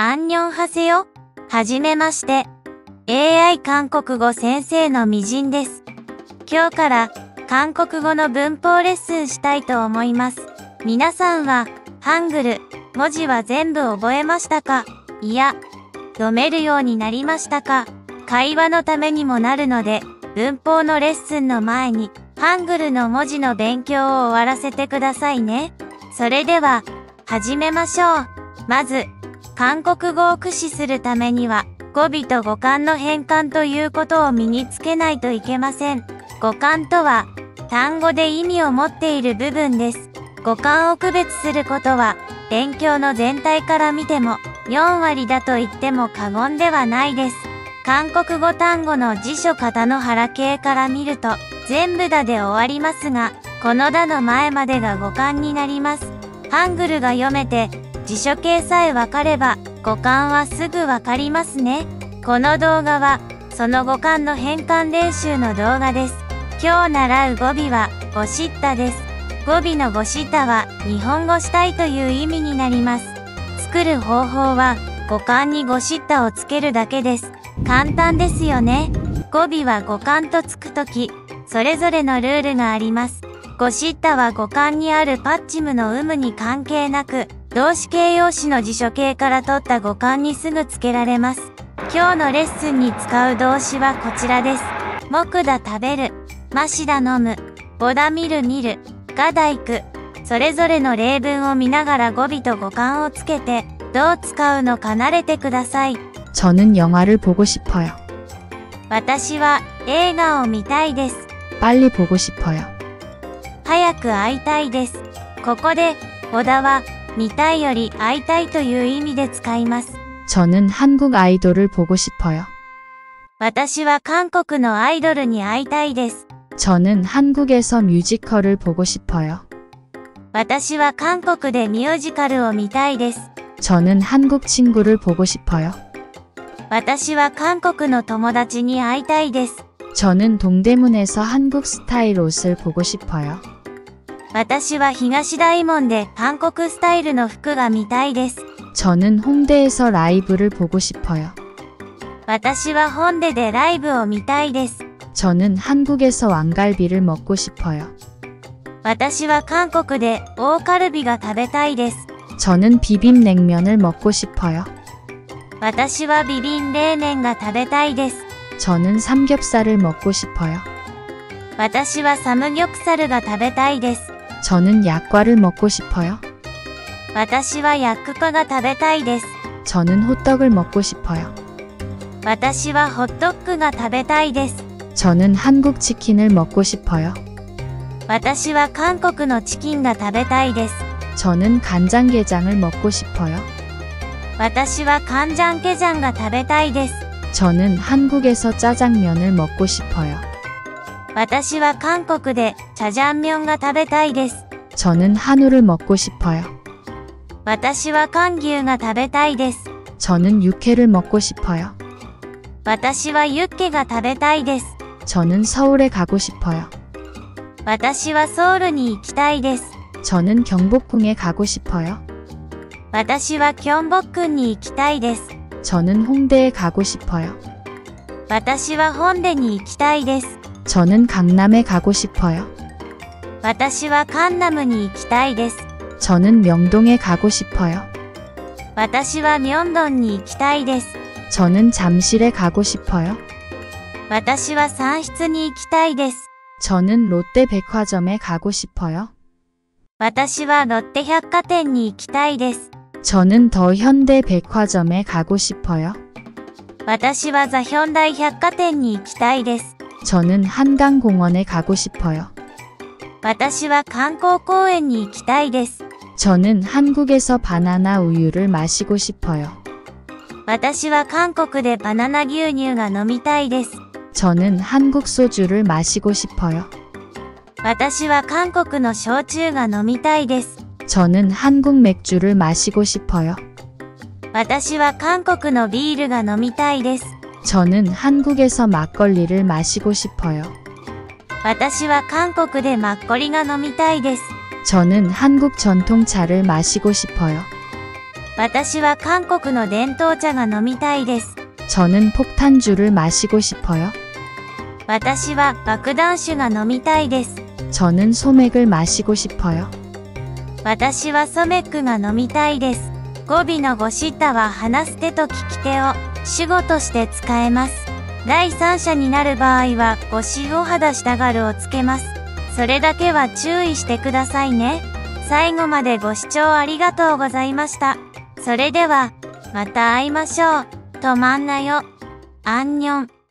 안녕하세요。はじめまして。AI 韓国語先生のみじんです。今日から韓国語の文法レッスンしたいと思います。皆さんはハングル、文字は全部覚えましたか？いや、読めるようになりましたか？会話のためにもなるので、文法のレッスンの前にハングルの文字の勉強を終わらせてくださいね。それでは、始めましょう。まず、韓国語を駆使するためには、語尾と語感の変換ということを身につけないといけません。語感とは、単語で意味を持っている部分です。語感を区別することは、勉強の全体から見ても、4割だと言っても過言ではないです。韓国語単語の辞書型の原形から見ると、全部だで終わりますが、このだの前までが語感になります。ハングルが読めて、辞書形さえわかれば、語感はすぐわかりますね。この動画は、その語感の変換練習の動画です。今日習う語尾は、ごしったです。語尾のごしたは、日本語したいという意味になります。作る方法は、語感にごしたをつけるだけです。簡単ですよね。語尾は語感とつくとき、それぞれのルールがあります。ごしたは語感にあるパッチムの有無に関係なく、動詞形容詞の辞書形から取った語感にすぐつけられます。今日のレッスンに使う動詞はこちらです。木だ食べる、ましだ飲む、ぼだ見る見る、がだ行く。それぞれの例文を見ながら語尾と語感をつけて、どう使うのか慣れてください。 저는 영화를 보고 싶어요. 私は映画を見たいです。 빨리 보고 싶어요. 早く会いたいです。ここで、ぼだは、見たいより会いたいという意味で使います。 저는 한국 아이돌을 보고 싶어요. 私は韓国のアイドルに会いたいです。 저는 한국에서 뮤지컬을 보고 싶어요. 私は韓国でミュージカルを見たいです。 저는 한국 친구를 보고 싶어요. 私は韓国の友達に会いたいです。 저는 동대문에서 한국 스타일 옷을 보고 싶어요. 私は東大門で韓国スタイルの服が見たいです。 저는 홍대에서 라이브를 보고 싶어요. 私はホンデでライブを見たいです。 저는 한국에서 왕갈비를 먹고 싶어요. 私は韓国で大カルビが食べたいです。 저는 비빔냉면을 먹고 싶어요. 私はビビン冷麺が食べたいです。 저는 삼겹살을 먹고 싶어요. 私はサムギョプサルが食べたいです。 저는 약과를 먹고 싶어요. 私はヤックパが食べたいです。 저는 호떡을 먹고 싶어요. 私はホットッグが食べたいです。 저는 한국 치킨을 먹고 싶어요. 私は韓国のチキンが食べたいです。 저는 간장게장을 먹고 싶어요. 私はカンジャンケジャンが食べたいです。 저는 한국에서 짜장면을 먹고 싶어요. 私は韓国でチャジャンミョンが食べたいです。 저는 한우를 먹고 싶어요. 私は韓牛が食べたいです。 저는 육회를 먹고 싶어요. 私はユッケが食べたいです。 저는 서울에 가고 싶어요. 私はソウルに行きたいです。 저는 경복궁에 가고 싶어요. 私はキョンボックンに行きたいです。 저는 홍대에 가고 싶어요. 私はホンデに行きたいです。 저는 강남에 가고 싶어요. 私はカンナムに行きたいです。 저는 명동에 가고 싶어요. 私はミョンドンに行きたいです。 저는 잠실에 가고 싶어요. 私は産出に行きたいです。 저는 롯데백화점에 가고 싶어요. 私はロッテ百貨店に行きたいです。 저는 더 현대백화점에 가고 싶어요. 私はザヒョンダイ百貨店に行きたいです。 저는 한강공원에 가고 싶어요. 私は観光公園に行きたいです。 저는 한국에서 바나나 우유를 마시고 싶어요. 私は韓国でバナナ牛乳が飲みたいです。 저는 한국 소주를 마시고 싶어요. 私は韓国の焼酎が飲みたいです。 저는 한국 맥주를 마시고 싶어요. 私は韓国のビールが飲みたいです。 저는 한국에서 막걸리를 마시고 싶어요. 私は韓国でマッコリが飲みたいです。 저는 한국 전통차를 마시고 싶어요. 私は韓国の伝統茶が飲みたいです。 저는 폭탄주를 마시고 싶어요. 私は爆弾酒が飲みたいです。 저는 소맥을 마시고 싶어요. 私はソメックが飲みたいです。語尾のごしたは話す手と聞き手を主語として使えます。第三者になる場合はごしお肌したがるをつけます。それだけは注意してくださいね。最後までご視聴ありがとうございました。それでは、また会いましょう。とまんなよ。アンニョン。